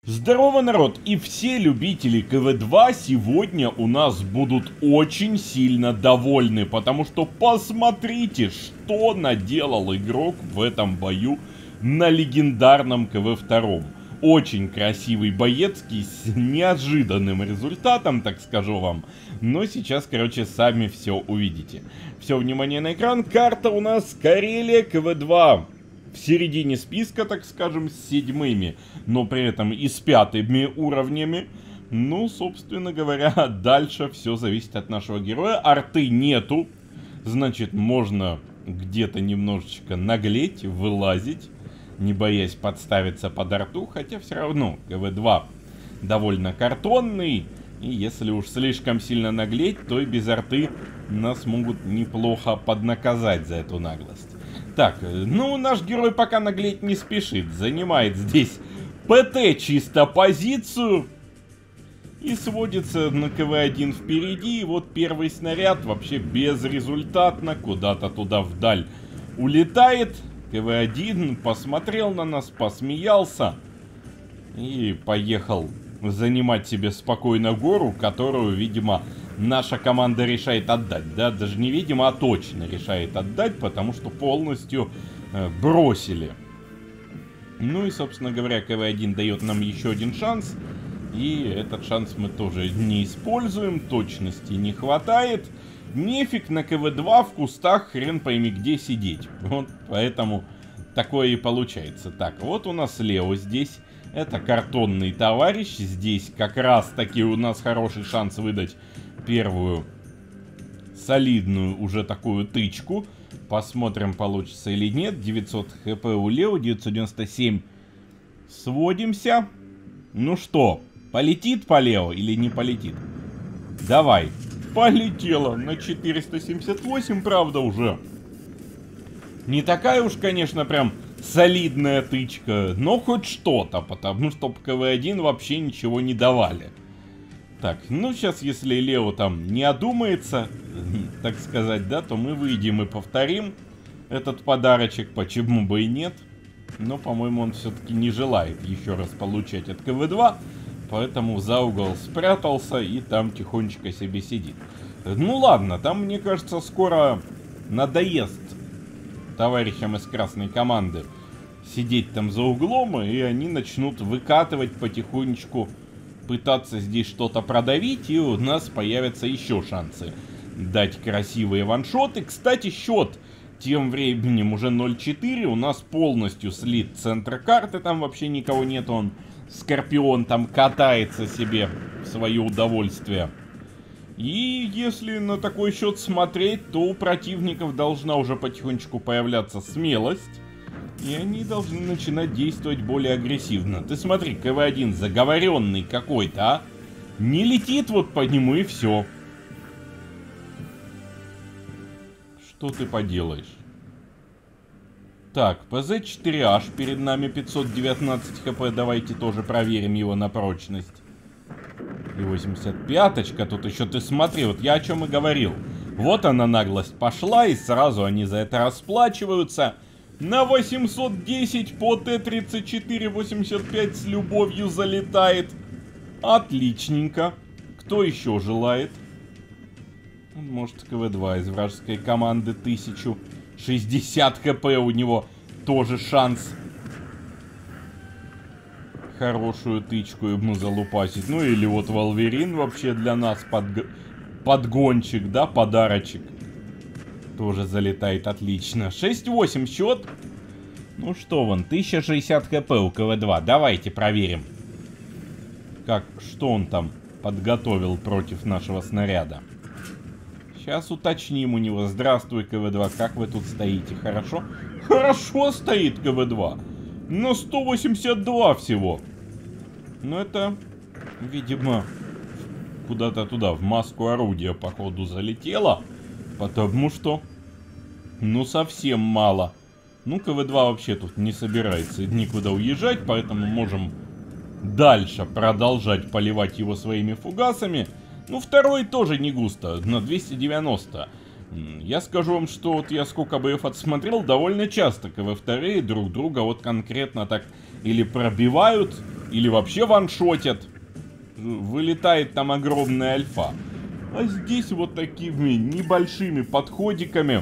Здорово, народ! И все любители КВ-2 сегодня у нас будут очень сильно довольны, потому что посмотрите, что наделал игрок в этом бою на легендарном КВ-2. Очень красивый боецкий с неожиданным результатом, так скажу вам. Но сейчас, короче, сами все увидите. Все, внимание на экран. Карта у нас Карелия КВ-2. В середине списка, так скажем, с 7-ми, но при этом и с 5-ми уровнями. Ну, собственно говоря, дальше все зависит от нашего героя. Арты нету, значит, можно где-то немножечко наглеть, вылазить, не боясь подставиться под арту, хотя все равно КВ-2 довольно картонный. И если уж слишком сильно наглеть, то и без арты нас могут неплохо поднаказать за эту наглость. Так, ну наш герой пока наглеть не спешит, занимает здесь ПТ чисто позицию и сводится на КВ-1 впереди. И вот первый снаряд вообще безрезультатно куда-то туда вдаль улетает. КВ-1 посмотрел на нас, посмеялся и поехал занимать себе спокойно гору, которую, видимо, наша команда решает отдать. Да, даже не видимо, а точно решает отдать, потому что полностью бросили. Ну и, собственно говоря, КВ-1 дает нам еще один шанс. И этот шанс мы тоже не используем, точности не хватает. Нефиг на КВ-2 в кустах хрен пойми где сидеть. Вот поэтому такое и получается. Так, вот у нас Лео здесь. Это картонный товарищ. Здесь как раз таки у нас хороший шанс выдать первую солидную уже такую тычку. Посмотрим, получится или нет. 900 хп у Лео, 997. Сводимся. Ну что, полетит по Лео или не полетит? Давай. Полетело на 478, правда, уже. Не такая уж, конечно, прям солидная тычка, но хоть что-то, потому что по КВ-1 вообще ничего не давали. Так, ну сейчас, если Лео там не одумается, так сказать, да, то мы выйдем и повторим этот подарочек, почему бы и нет. Но, по-моему, он все-таки не желает еще раз получать от КВ-2, поэтому за угол спрятался и там тихонечко себе сидит. Ну ладно, там, мне кажется, скоро надоест товарищам из красной команды сидеть там за углом, и они начнут выкатывать потихонечку, пытаться здесь что-то продавить, и у нас появятся еще шансы дать красивые ваншоты. Кстати, счет тем временем уже 0-4, у нас полностью слит центр карты, там вообще никого нет, он, Скорпион, там катается себе в свое удовольствие. И если на такой счет смотреть, то у противников должна уже потихонечку появляться смелость. И они должны начинать действовать более агрессивно. Ты смотри, КВ-1 заговоренный какой-то, а? Не летит вот по нему и все. Что ты поделаешь? Так, ПЗ-4H перед нами 519 хп. Давайте тоже проверим его на прочность. И 85-очка тут еще, ты смотри, вот я о чем и говорил. Вот она наглость пошла, и сразу они за это расплачиваются. На 810 по Т-34 85 с любовью залетает. Отличненько. Кто еще желает? Может, КВ-2 из вражеской команды 1060 хп у него тоже шанс хорошую тычку ему залупасить. Ну или вот Волверин вообще для нас подгончик, да, подарочек. Тоже залетает отлично. 6-8 счет. Ну что вон, 1060 хп у КВ-2. Давайте проверим. Что он там подготовил против нашего снаряда. Сейчас уточним у него. Здравствуй, КВ-2, как вы тут стоите? Хорошо? Хорошо стоит КВ-2. На 182 всего. Но это, видимо, куда-то туда, в маску орудия, походу, залетело. Потому что, ну, совсем мало. Ну, КВ-2 вообще тут не собирается никуда уезжать, поэтому можем дальше продолжать поливать его своими фугасами. Ну, второй тоже не густо, на 290. Я скажу вам, что вот я сколько боев отсмотрел, довольно часто КВ-2 друг друга вот конкретно так или пробивают, или вообще ваншотят. Вылетает там огромная альфа. А здесь вот такими небольшими подходиками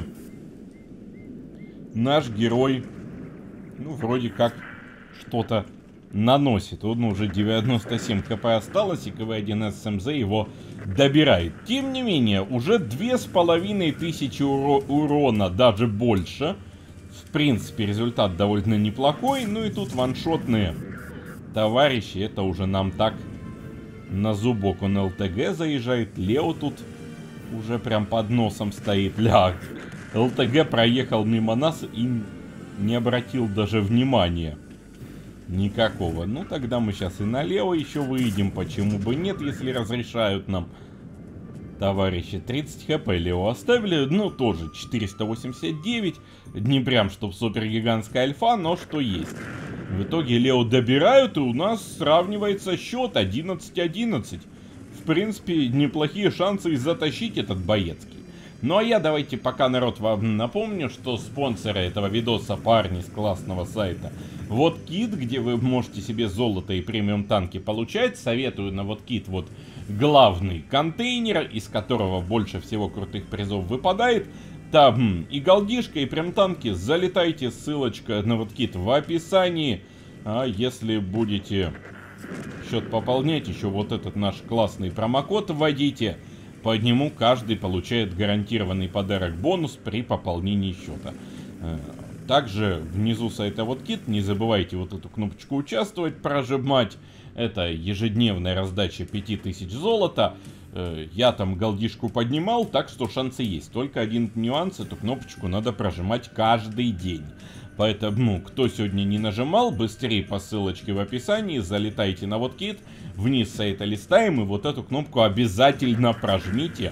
наш герой, ну, вроде как что-то наносит. Он уже 97 хп осталось, и КВ-1 СМЗ его добирает. Тем не менее, уже 2500 урона, даже больше. В принципе, результат довольно неплохой. Ну и тут ваншотные товарищи, это уже нам так на зубок. Он ЛТГ заезжает, Лео тут уже прям под носом стоит. Ля, ЛТГ проехал мимо нас и не обратил даже внимания никакого. Ну, тогда мы сейчас и налево еще выйдем. Почему бы нет, если разрешают нам товарищи. 30 хп Лео оставили. Ну, тоже 489. Не прям, чтоб супергигантская альфа, но что есть. В итоге Лео добирают, и у нас сравнивается счет 11-11. В принципе, неплохие шансы затащить этот боецкий. Ну а я давайте пока, народ, вам напомню, что спонсоры этого видоса парни с классного сайта WotKit, где вы можете себе золото и премиум танки получать. Советую на WotKit вот главный контейнер, из которого больше всего крутых призов выпадает. Там и голдишка, и прям танки. Залетайте, ссылочка на WotKit в описании. А если будете счет пополнять, еще вот этот наш классный промокод вводите. По нему каждый получает гарантированный подарок бонус при пополнении счета. Также внизу сайта WotKit не забывайте вот эту кнопочку «Участвовать» прожимать. Это ежедневная раздача 5000 золота. Я там голдишку поднимал, так что шансы есть. Только один нюанс, эту кнопочку надо прожимать каждый день. Поэтому, кто сегодня не нажимал, быстрее по ссылочке в описании, залетайте на WotKit, вниз сайта листаем, и вот эту кнопку обязательно прожмите.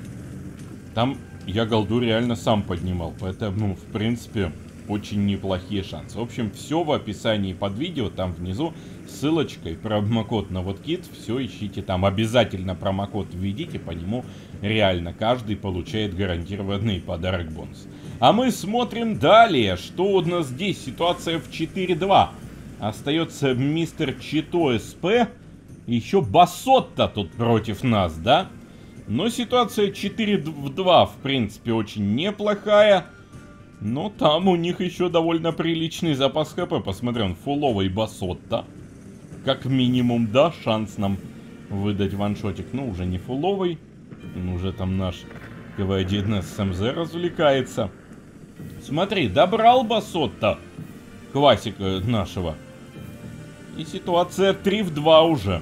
Там я голду реально сам поднимал, поэтому, в принципе, очень неплохие шансы. В общем, все в описании под видео, там внизу ссылочка и промокод на WotKit, все ищите там. Обязательно промокод введите, по нему реально каждый получает гарантированный подарок бонус. А мы смотрим далее, что у нас здесь. Ситуация в 4-2. Остается мистер Чито СП. Еще Басотта тут против нас, да? Но ситуация 4-2, в принципе, очень неплохая. Но там у них еще довольно приличный запас ХП. Посмотрим, фуловый Басотта. Как минимум, да, шанс нам выдать ваншотик. Ну, уже не фуловый. Уже там наш КВ-1 СМЗ развлекается. Смотри, добрал Басотта классика нашего. И ситуация 3-2 уже.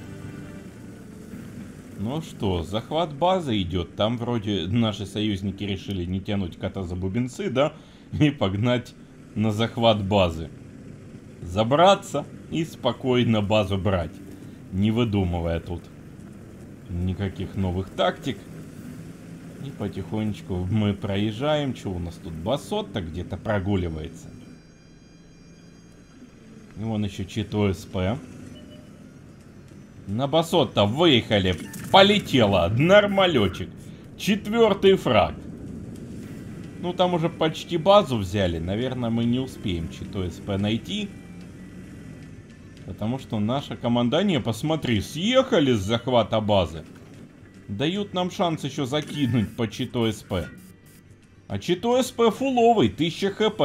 Ну что, захват базы идет. Там вроде наши союзники решили не тянуть кота за бубенцы, да? И погнать на захват базы. Забраться и спокойно базу брать. Не выдумывая тут никаких новых тактик. И потихонечку мы проезжаем. Что у нас тут? Басотта где-то прогуливается. И вон еще Чито СП. На Басотта выехали. Полетело. Нормалечек. 4-й фраг. Ну, там уже почти базу взяли. Наверное, мы не успеем Чито СП найти. Потому что наше командание, посмотри, съехали с захвата базы. Дают нам шанс еще закинуть по Чито СП. А Чито СП фуловый, 1000 хп.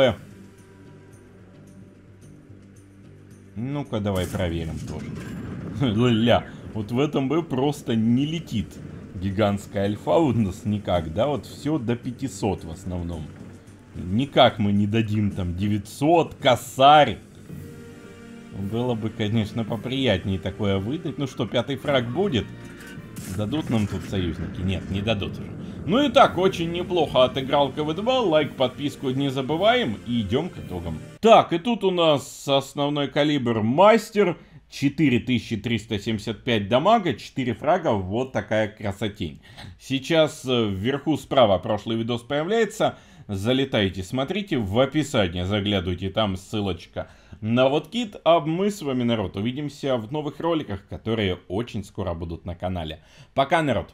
Ну-ка, давай проверим тоже. Ля, вот в этом бою просто не летит гигантская альфа у нас никак, да? Вот все до 500 в основном. Никак мы не дадим там 900, косарь. Было бы, конечно, поприятнее такое выдать. Ну что, 5-й фраг будет? Дадут нам тут союзники? Нет, не дадут уже. Ну и так, очень неплохо отыграл КВ-2. Лайк, подписку не забываем. И идем к итогам. Так, и тут у нас основной калибр мастер. 4375 дамага, 4 фрага, вот такая красотень. Сейчас вверху справа прошлый видос появляется. Залетайте, смотрите, в описании заглядывайте, там ссылочка на WotKit. А мы с вами, народ, увидимся в новых роликах, которые очень скоро будут на канале. Пока, народ!